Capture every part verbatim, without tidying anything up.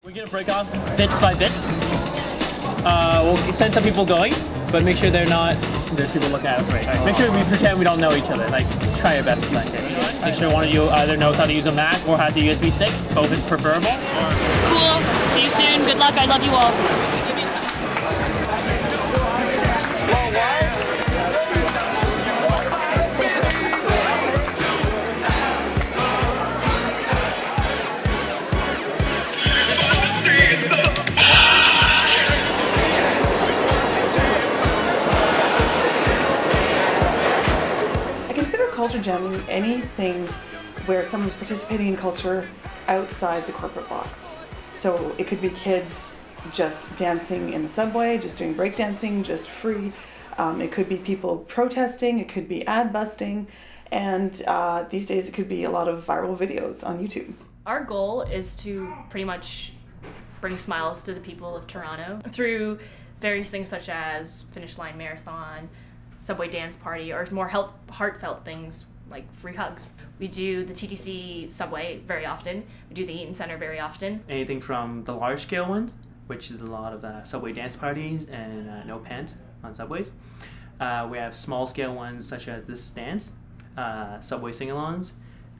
We're gonna break off bits by bits. Uh, we'll send some people going, but make sure they're not. There's people looking at us, right? Right. Make sure we pretend we don't know each other. Like, try your best in that case. Make sure one of you either knows how to use a Mac or has a U S B stick. Both is preferable. Cool. See you soon. Good luck. I love you all. Culture jamming anything where someone's participating in culture outside the corporate box. So it could be kids just dancing in the subway, just doing breakdancing, just free. Um, it could be people protesting, it could be ad busting, and uh, these days it could be a lot of viral videos on YouTube. Our goal is to pretty much bring smiles to the people of Toronto through various things such as Finish Line Marathon, Subway Dance Party, or more help, heartfelt things like free hugs. We do the T T C Subway very often. We do the Eaton Centre very often. Anything from the large scale ones, which is a lot of uh, Subway dance parties and uh, no pants on subways. Uh, we have small scale ones such as This Dance, uh, Subway sing-alongs,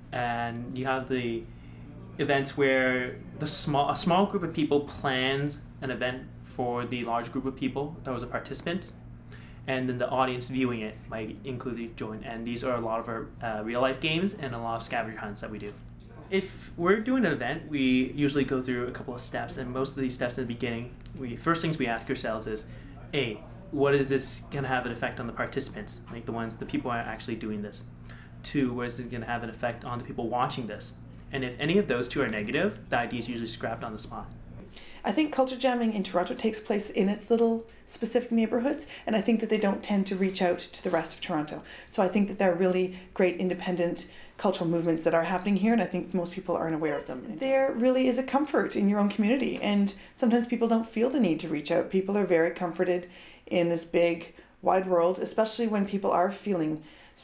and you have the events where the small a small group of people plans an event for the large group of people, those are participants. And then the audience viewing it might include join. And these are a lot of our uh, real life games and a lot of scavenger hunts that we do. If we're doing an event, we usually go through a couple of steps, and most of these steps in the beginning, we first things we ask ourselves is, A, what is this gonna have an effect on the participants, like the ones, the people who are actually doing this? Two, what is it gonna have an effect on the people watching this? And if any of those two are negative, the idea is usually scrapped on the spot. I think culture jamming in Toronto takes place in its little specific neighborhoods, and I think that they don't tend to reach out to the rest of Toronto. So I think that there are really great independent cultural movements that are happening here, and I think most people aren't aware of them. There really is a comfort in your own community, and sometimes people don't feel the need to reach out. People are very comforted in this big, wide world, especially when people are feeling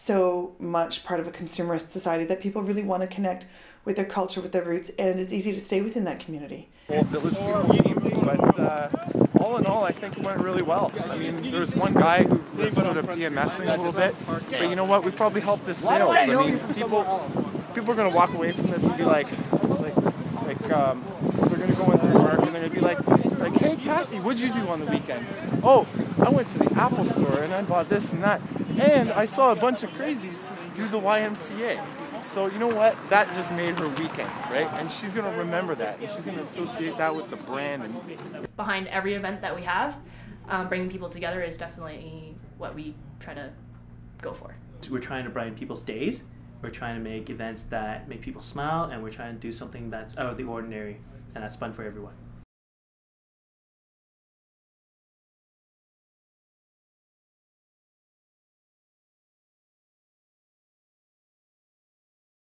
so much part of a consumerist society that people really want to connect with their culture, with their roots, and it's easy to stay within that community. Whole village people came, but uh, all in all, I think it went really well. I mean, there was one guy who was sort of PMSing a little bit, but you know what? We probably helped his sales. I mean, people people are going to walk away from this and be like, like, like um, they're going to go into work and they're going to be like, like, hey, Kathy, what'd you do on the weekend? Oh, I went to the Apple store and I bought this and that, and I saw a bunch of crazies do the Y M C A. So you know what? That just made her weekend, right? And she's going to remember that, and she's going to associate that with the brand. And behind every event that we have, um, bringing people together is definitely what we try to go for. We're trying to brighten people's days. We're trying to make events that make people smile, and we're trying to do something that's out of the ordinary, and that's fun for everyone.